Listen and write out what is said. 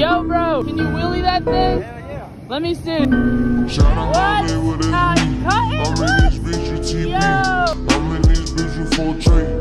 Yo, bro, can you wheelie that thing? Hell yeah. Let me see. Shout out What? my neighbor, that's me. Cut it? I'm in this bitch with TP. Yo. I'm in this bitch with 4 tray.